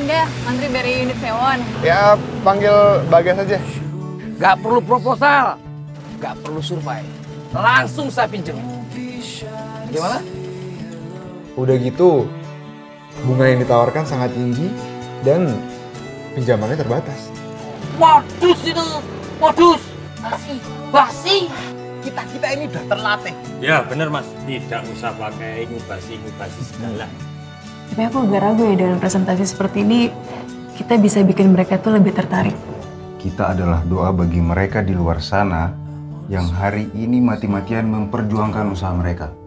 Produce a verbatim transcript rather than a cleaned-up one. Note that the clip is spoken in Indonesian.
Udah, Mantri dari unit Sewon. Ya, panggil Bagas aja. Gak perlu proposal, gak perlu survei. Langsung saya pinjem. Gimana? Udah gitu, bunga yang ditawarkan sangat tinggi dan pinjamannya terbatas. Modus itu, modus. Basi, basi. Kita-kita ini udah terlatih. Ya bener mas, tidak usah pakai ngubasi-ngubasi segala. Tapi aku agak ragu ya dengan presentasi seperti ini, kita bisa bikin mereka tuh lebih tertarik. Kita adalah doa bagi mereka di luar sana yang hari ini mati-matian memperjuangkan usaha mereka.